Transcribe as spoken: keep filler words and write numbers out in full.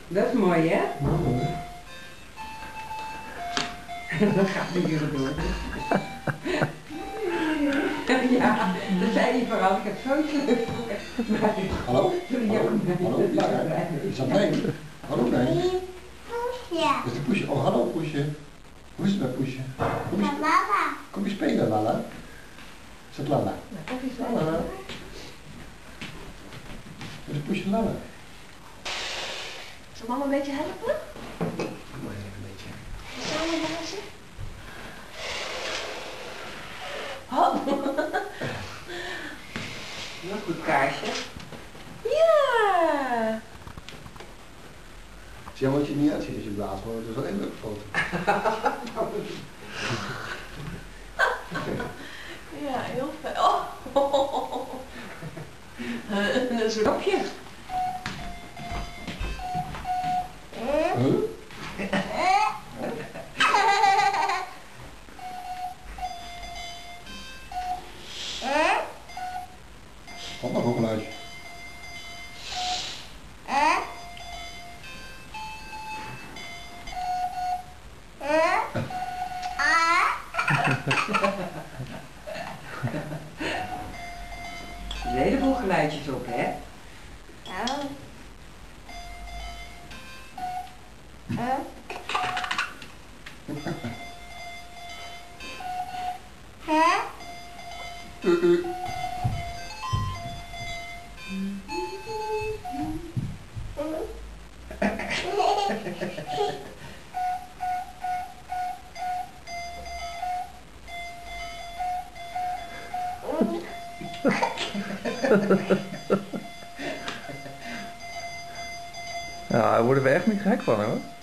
Dat is mooi, hè? Mooi. Dat gaat de hier door. Ja, dat zei hij vooral. Ik heb zo'n leuk. Hallo? Sorry, ja, Hallo? Hallo? Is dat nee? Hallo nee? Poesje. Is het Poesje? Oh, hallo Poesje. Hoe is het met Poesje? Kom eens, Mama. kom je spelen, Lala? Is het Lala? Lala? Is het Poesje Lala? Zal mama een beetje helpen? Maar even een beetje. Samen dansen? Oh. Nog goed kaarsje. Ja. Zie je wat je niet uitziet als je blaast, maar het is wel een leuke foto. Ja, heel fijn. Oh. Een Dopje. Huh? Wat nog een geluidje? Een heleboel geluidjes op, hè? Uh, uh. Ja, daar worden we echt niet gek van hoor.